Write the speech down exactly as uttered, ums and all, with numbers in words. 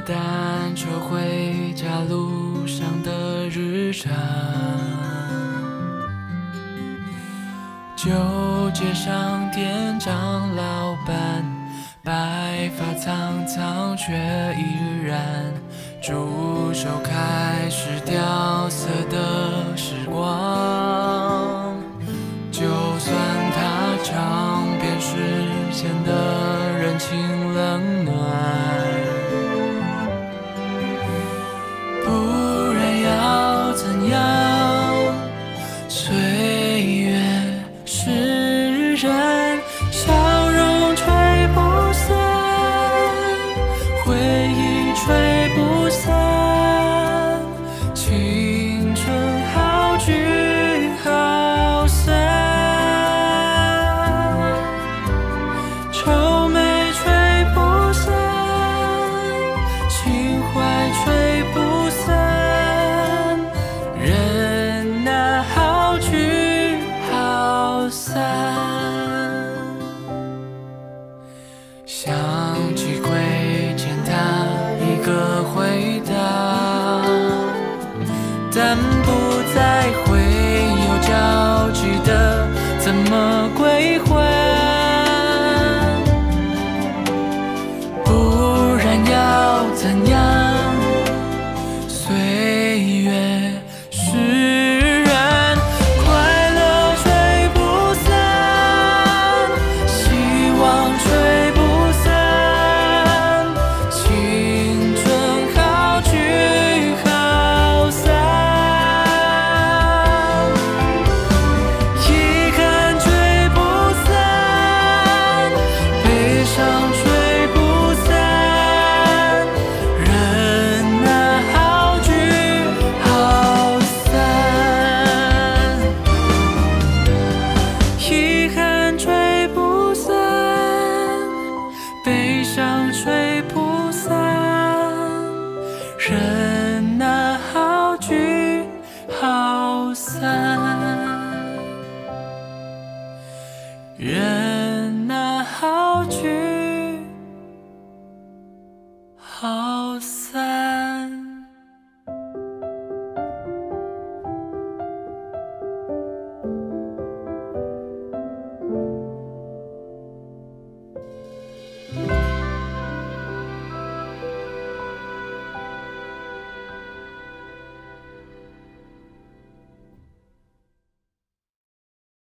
单车回家路上的日常，旧街上店长老板，白发苍苍却依然驻守，开始掉色的时光。就算他尝遍世间的人情冷暖，不然要怎样？岁月释然，笑容吹不散，回忆吹不散，青春好聚好散，愁眉吹不散，情怀吹不散，人啊好聚好散。想起亏欠他一个回答，但不再会有交集的，怎么归还？不然要怎样？岁月释然，快乐吹不散，希望吹不散，青春好聚好散，遗憾吹不散，悲伤吹不散，人啊好聚好散，遗憾吹不散，悲伤吹不散，人啊好聚好散。